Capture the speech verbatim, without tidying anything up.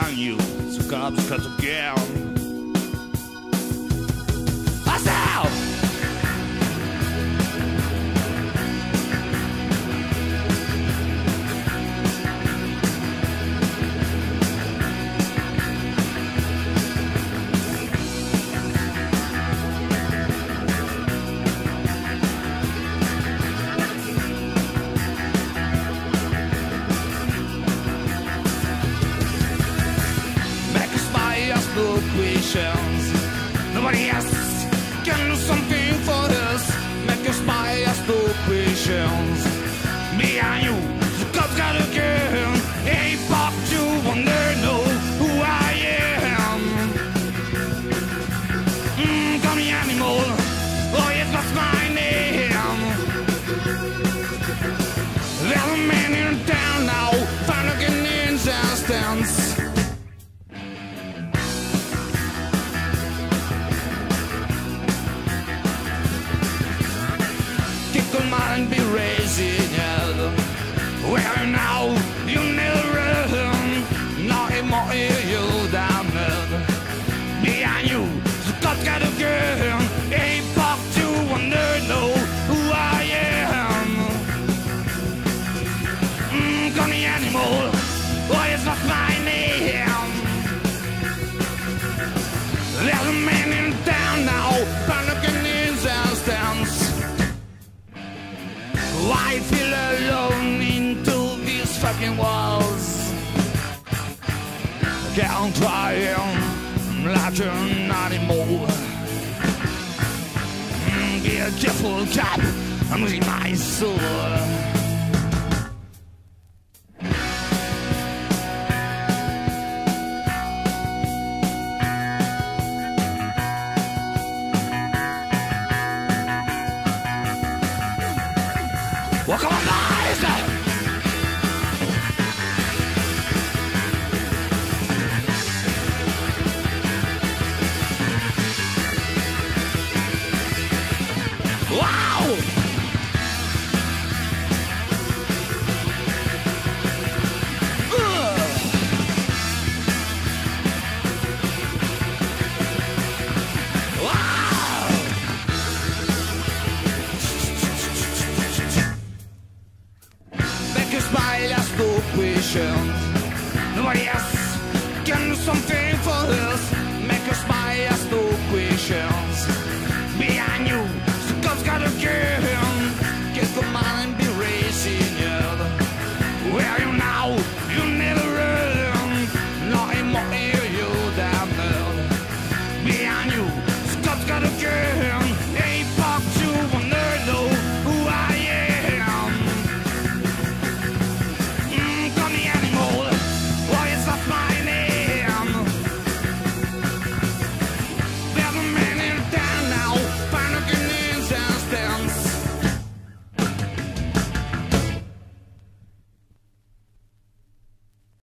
behind you, so cops cut again. What's out? Nobody else can do something for us. Make us buy us no questions. Behind you, the cops got a gun. Hey, pop, you wonder, know who I am. Mm, call me animal. Oh, yes, that's my name. There's a man in town now, found a gun in distance. And be raising hell. Where now you never run, not more you down there. Behind you, the cops got a gun. Hey, pop, you wonder, know who I am. Mm, call me animal, oh, it's not my name. There's a man in town now, found a gun in his stance. I feel alone into these fucking walls. Can't try him like an animal. Mm, be a careful cop, I'm losing my soul. Well, come on, guys! Wow! Ugh. Wow! By last no questions. Nobody else